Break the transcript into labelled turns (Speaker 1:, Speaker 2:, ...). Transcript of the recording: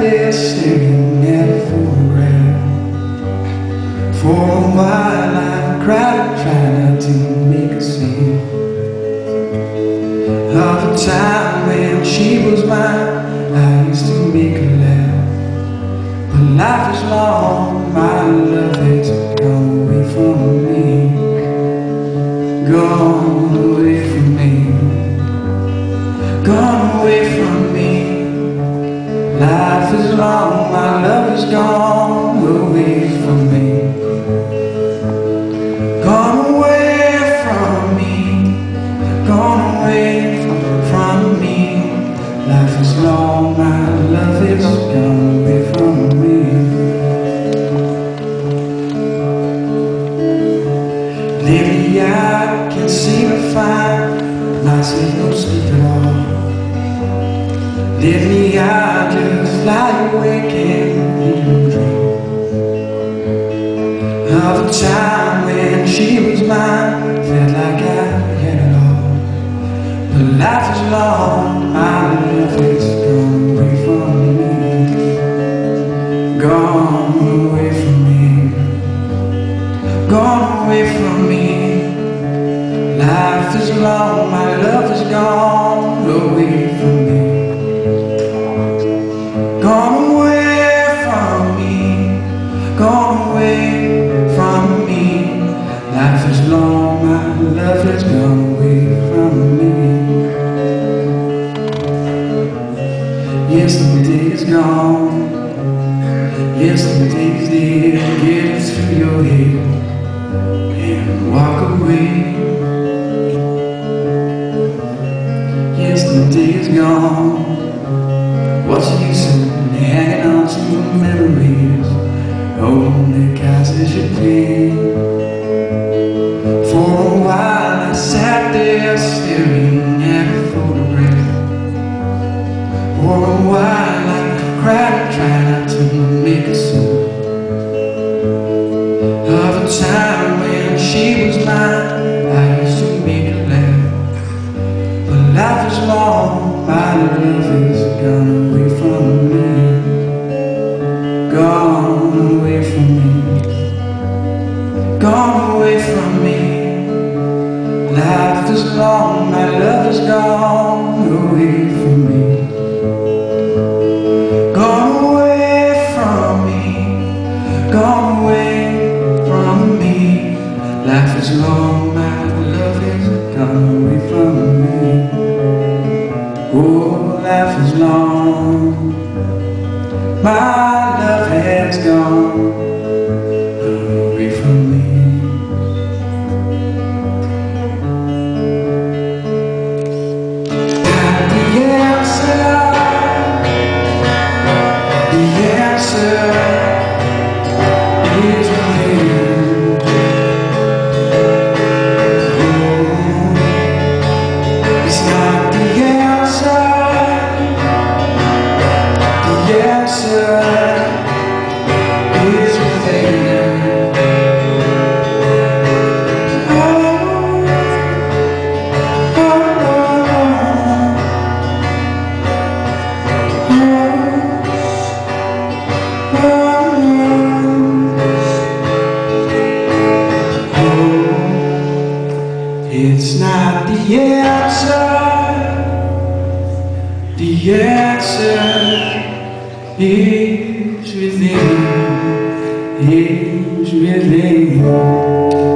Speaker 1: there staring at a photograph. For a while I cried, trying not to make a scene of a time when she was mine. I used to make her laugh. But life is long, my love has gone away from me, gone away from me, gone away from me. Life is long, my love is gone away from me, gone away from me, gone away from me. Life is long, my love is gone away from me. Lately I can't seem to find myself no sleep at all. Lately I just lie awake and dream of a time when she was mine. Felt like I had it all. But life is long, my love is gone away from me, gone away from me, gone away from me. Life is long, my love is gone away from me, gone away from me, gone away from me. Life is long, my love has gone away from me. Yesterday is gone, yesterday's there. Get it through your head and walk away. Yesterday is gone. What's the use of hanging on to the memories? Only causes you pain. For a while I sat there staring at a photograph. For a while I cried, trying not to make a scene of a time when she was mine. I used to make her laugh. But life is long, my love is gone away from me, gone away from me, gone away from me. Life is long, my love is gone away from me, gone away from me, gone away from me. Life is long, my love is gone away from me. Oh, life is long, my love has gone away from me. The answer is within. Oh, it's not the answer. The answer is within. Oh, oh, it's not the answer. The answer is within. Is within.